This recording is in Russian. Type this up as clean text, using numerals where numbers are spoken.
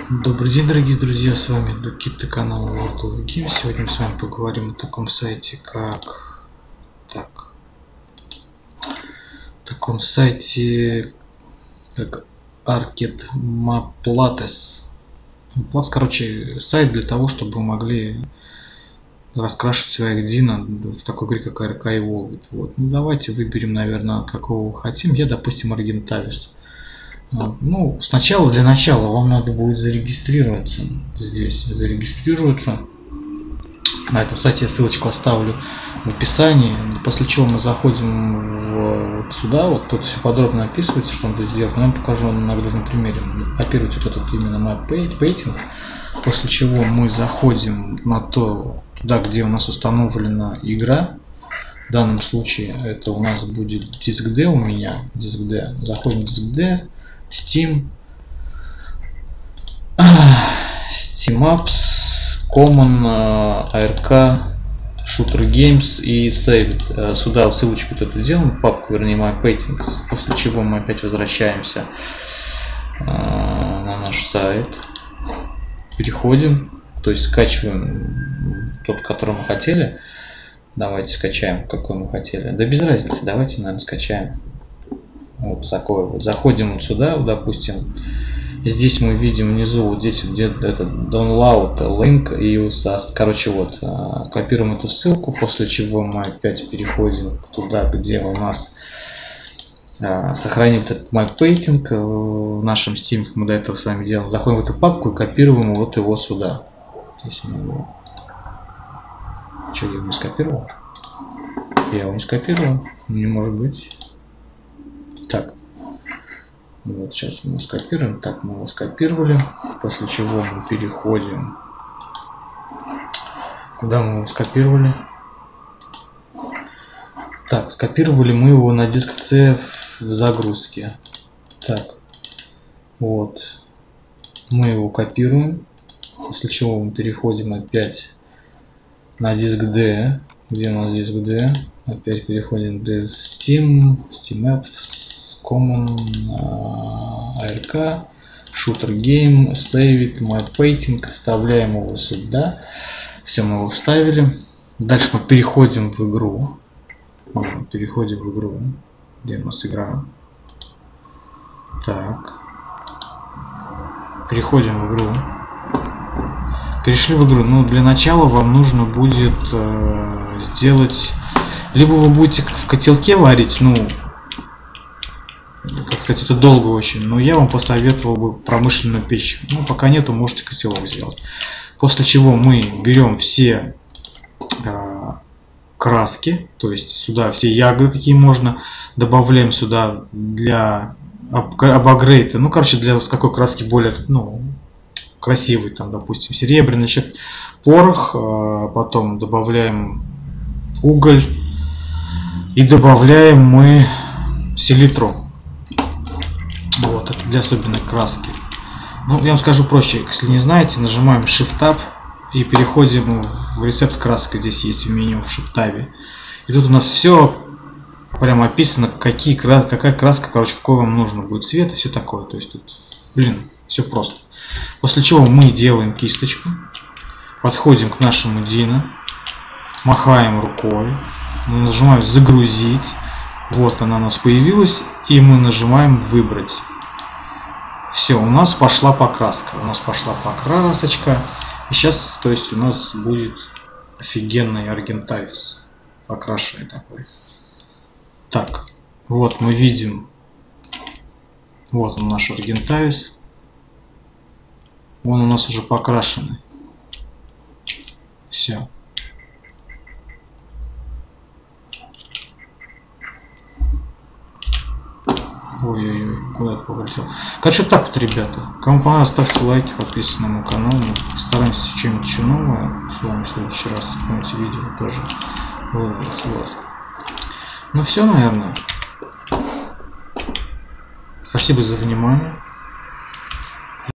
Добрый день, дорогие друзья, с вами Дукит и канал World of Games. Сегодня мы с вами поговорим о таком сайте, как Arcade Maplates. Короче, сайт для того, чтобы вы могли раскрашивать своих Дина в такой игре, как АРК и Волвит. Вот. Ну, давайте выберем, наверное, какого хотим. Я, допустим, Аргентавис. Ну, сначала, для начала, вам надо будет зарегистрироваться. Здесь зарегистрируется. На этом сайте я ссылочку оставлю в описании. После чего мы заходим вот сюда. Вот тут все подробно описывается, что надо сделать. Но я вам покажу на наглядном примере. Копировать вот этот именно MapPainting. После чего мы заходим на туда, где у нас установлена игра. В данном случае это у нас будет диск D у меня. Диск D. Заходим в диск D. Steam Apps, Common, ARK, Shooter Games и Save. Сюда ссылочку эту делаем, папку, вернее, MapPainting, после чего мы опять возвращаемся на наш сайт, переходим, то есть скачиваем тот, который мы хотели. Давайте скачаем, какой мы хотели. Да без разницы, давайте, наверное, скачаем. Вот такой вот. Заходим вот сюда, допустим. Здесь мы видим внизу, вот здесь вот где-то этот download link и usast. Короче, вот копируем эту ссылку, после чего мы опять переходим туда, где у нас сохранили этот MapPainting в нашем Steam, мы до этого с вами делаем. Заходим в эту папку и копируем вот его сюда. Здесь у него. Что, я его не скопировал? Я его не скопировал, не может быть. Так, вот сейчас мы скопируем. Так, мы его скопировали, после чего мы переходим. Куда мы его скопировали? Так, скопировали мы его на диск C в загрузке. Так, вот, мы его копируем, после чего мы переходим опять на диск D. Где у нас диск D? Опять переходим в Steam Apps, Common, ARK, Shooter Game, Save It, MapPainting, вставляем его сюда. Все, мы его вставили. Дальше мы переходим в игру. Где у нас игра? Так. Переходим в игру. Перешли в игру. Ну, для начала вам нужно будет сделать... Либо вы будете в котелке варить, ну, кстати, это долго очень, но я вам посоветовал бы промышленную печь. Ну, пока нету, можете котелок сделать. После чего мы берем все краски, то есть сюда все ягоды, какие можно, добавляем сюда для апгрейда, ну, короче, для вот какой краски более, ну, красивый, там, допустим, серебряный, значит, порох, потом добавляем уголь. И добавляем мы селитру. Вот, это для особенной краски. Ну, я вам скажу проще. Если не знаете, нажимаем Shift-Tab и переходим в рецепт краски. Здесь есть в меню в Shift-Tab. И тут у нас все прямо описано, какая краска, короче, какой вам нужно будет цвет и все такое. То есть тут, блин, все просто. После чего мы делаем кисточку, подходим к нашему Дину, махаем рукой. Нажимаем загрузить. Вот она у нас появилась. И мы нажимаем выбрать. Все, у нас пошла покраска. У нас пошла покрасочка. И сейчас, то есть, у нас будет офигенный Аргентавис. Покрашенный такой. Так, вот мы видим. Вот он, наш Аргентавис. Он у нас уже покрашенный. Все. Ой-ой-ой, куда это полетел? Короче, так вот, ребята. Кому понравилось, ставьте лайки, подписывайтесь на мой канал. Мы постараемся что-нибудь еще новое с вами в следующий раз. Какое-нибудь видео тоже выбрать. Вот. Ну все, наверное. Спасибо за внимание.